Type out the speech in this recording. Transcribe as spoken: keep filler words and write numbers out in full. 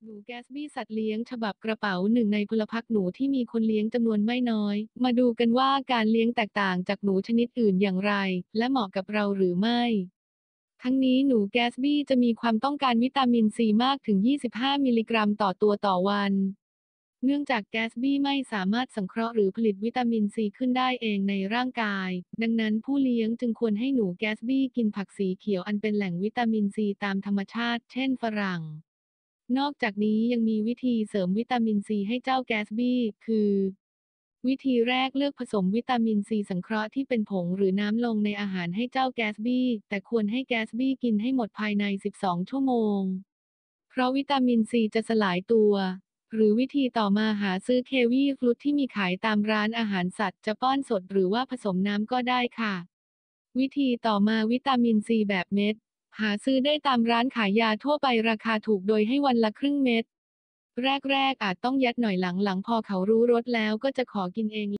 หนูแกสบี้สัตว์เลี้ยงฉบับกระเป๋าหนึ่งในพลพรรคหนูที่มีคนเลี้ยงจำนวนไม่น้อย มาดูกันว่าการเลี้ยงแตกต่างจากหนูชนิดอื่นอย่างไร และเหมาะกับเราหรือไม่ ทั้งนี้หนูแกสบี้จะมีความต้องการวิตามินซีมากถึง ยี่สิบห้า มิลลิกรัมต่อตัวต่อวัน เนื่องจากแกสบี้ไม่สามารถสังเคราะห์หรือผลิตวิตามินซีขึ้นได้เองในร่างกาย ดังนั้นผู้เลี้ยงจึงควรให้หนูแกสบี้กินผักสีเขียวอันเป็นแหล่งวิตามินซีตามธรรมชาติ เช่นฝรั่ง นอกจากนี้ยังมีวิธีเสริมวิตามินซีให้เจ้าแกสบี้ คือ วิธีแรกเลือกผสมวิตามินซีสังเคราะห์ที่เป็นผงหรือน้ำลงในอาหารให้เจ้าแกสบี้ แต่ควรให้แกสบี้กินให้หมดภายใน สิบสอง ชั่วโมง เพราะวิตามินซีจะสลายตัว หรือวิธีต่อมาหาซื้อเควีฟรุตที่มีขายตามร้านอาหารสัตว์จะป้อนสดหรือว่าผสมน้ำก็ได้ค่ะ วิธีต่อมาวิตามินซีแบบเม็ด หาซื้อได้ตามร้านขายยาทั่วไปราคาถูกโดยให้วันละครึ่งเม็ด แรกๆอาจต้องยัดหน่อยหลังๆพอเขารู้รสแล้วก็จะขอกินเอง